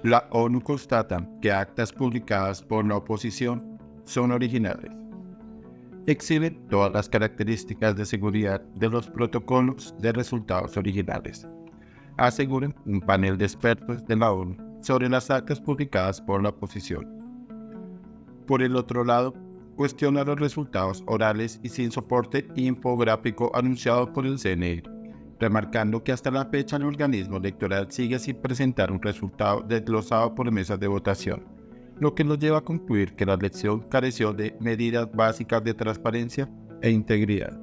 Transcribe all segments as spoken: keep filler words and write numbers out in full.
La ONU constata que actas publicadas por la oposición son originales. Exhiben todas las características de seguridad de los protocolos de resultados originales. Aseguran un panel de expertos de la ONU sobre las actas publicadas por la oposición. Por el otro lado, cuestiona los resultados orales y sin soporte infográfico anunciados por el C N E, remarcando que hasta la fecha el organismo electoral sigue sin presentar un resultado desglosado por mesas de votación, lo que nos lleva a concluir que la elección careció de medidas básicas de transparencia e integridad.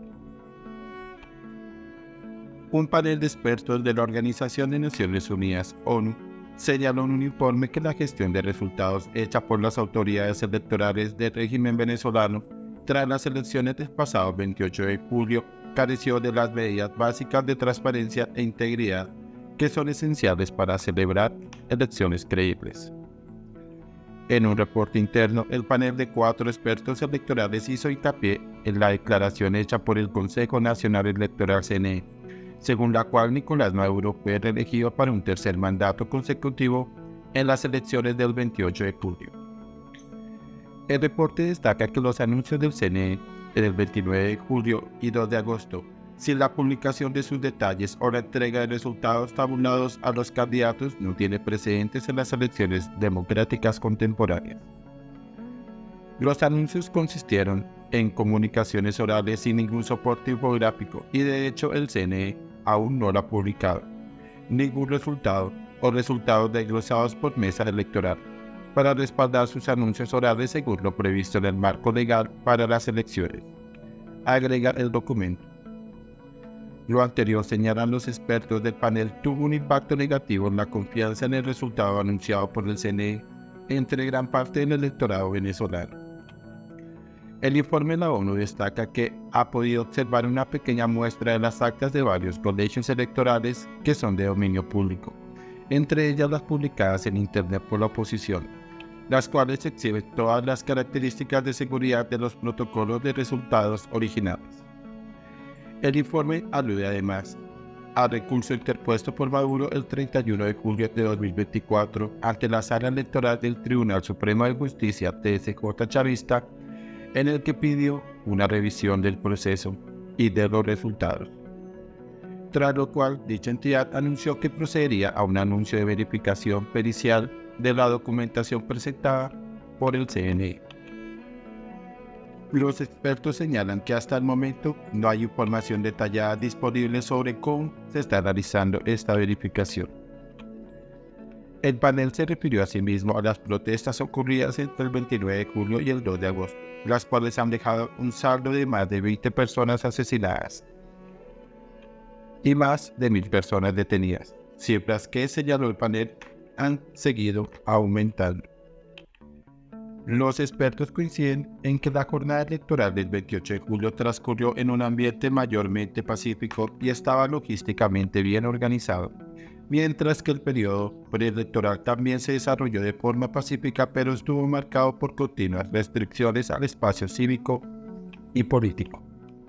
Un panel de expertos de la Organización de Naciones Unidas, ONU, señaló en un informe que la gestión de resultados hecha por las autoridades electorales del régimen venezolano tras las elecciones del pasado veintiocho de julio careció de las medidas básicas de transparencia e integridad que son esenciales para celebrar elecciones creíbles. En un reporte interno, el panel de cuatro expertos electorales hizo hincapié en la declaración hecha por el Consejo Nacional Electoral C N E, según la cual Nicolás Maduro fue reelegido para un tercer mandato consecutivo en las elecciones del veintiocho de julio. El reporte destaca que los anuncios del C N E del veintinueve de julio y dos de agosto, sin la publicación de sus detalles o la entrega de resultados tabulados a los candidatos, no tiene precedentes en las elecciones democráticas contemporáneas. Los anuncios consistieron en comunicaciones orales sin ningún soporte infográfico y de hecho el C N E aún no lo ha publicado ningún resultado o resultados desglosados por mesa electoral para respaldar sus anuncios orales según lo previsto en el marco legal para las elecciones, agrega el documento. Lo anterior, señalan los expertos del panel, tuvo un impacto negativo en la confianza en el resultado anunciado por el C N E entre gran parte del electorado venezolano. El informe de la ONU destaca que ha podido observar una pequeña muestra de las actas de varios colegios electorales que son de dominio público, entre ellas las publicadas en Internet por la oposición, las cuales exhiben todas las características de seguridad de los protocolos de resultados originales. El informe alude además al recurso interpuesto por Maduro el treinta y uno de julio de dos mil veinticuatro ante la Sala Electoral del Tribunal Supremo de Justicia T S J chavista, en el que pidió una revisión del proceso y de los resultados, tras lo cual dicha entidad anunció que procedería a un anuncio de verificación pericial de la documentación presentada por el C N E. Los expertos señalan que hasta el momento no hay información detallada disponible sobre cómo se está realizando esta verificación. El panel se refirió asimismo a las protestas ocurridas entre el veintinueve de julio y el dos de agosto, las cuales han dejado un saldo de más de veinte personas asesinadas y más de mil personas detenidas, cifras que, señaló el panel, han seguido aumentando. Los expertos coinciden en que la jornada electoral del veintiocho de julio transcurrió en un ambiente mayormente pacífico y estaba logísticamente bien organizado, mientras que el periodo preelectoral también se desarrolló de forma pacífica, pero estuvo marcado por continuas restricciones al espacio cívico y político.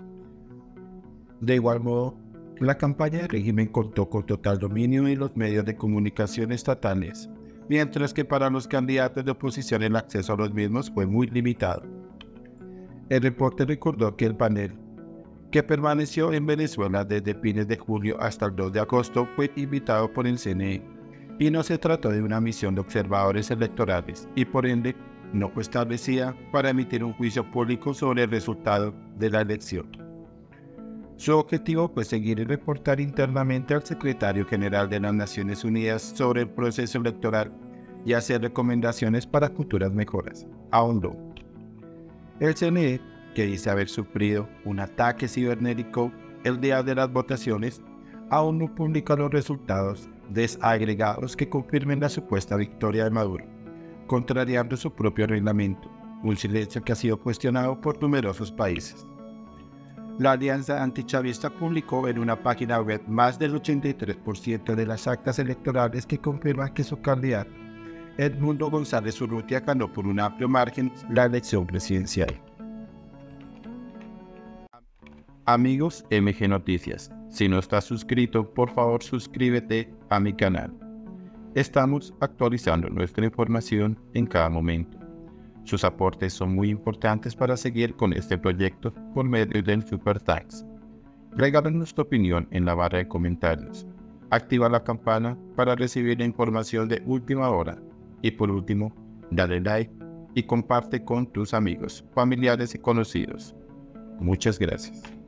De igual modo, la campaña del régimen contó con total dominio en los medios de comunicación estatales, mientras que para los candidatos de oposición el acceso a los mismos fue muy limitado. El reporte recordó que el panel, que permaneció en Venezuela desde fines de julio hasta el dos de agosto, fue invitado por el C N E, y no se trató de una misión de observadores electorales, y por ende no fue establecida para emitir un juicio público sobre el resultado de la elección. Su objetivo fue seguir y reportar internamente al secretario general de las Naciones Unidas sobre el proceso electoral y hacer recomendaciones para futuras mejoras. Aún no. El C N E, que dice haber sufrido un ataque cibernético el día de las votaciones, aún no publica los resultados desagregados que confirmen la supuesta victoria de Maduro, contrariando su propio reglamento, un silencio que ha sido cuestionado por numerosos países. La Alianza Antichavista publicó en una página web más del ochenta y tres por ciento de las actas electorales que confirman que su candidato, Edmundo González Urrutia, ganó por un amplio margen la elección presidencial. Amigos M G Noticias, si no estás suscrito, por favor suscríbete a mi canal. Estamos actualizando nuestra información en cada momento. Sus aportes son muy importantes para seguir con este proyecto por medio del Super Thanks. Regálanos tu opinión en la barra de comentarios. Activa la campana para recibir la información de última hora. Y por último, dale like y comparte con tus amigos, familiares y conocidos. Muchas gracias.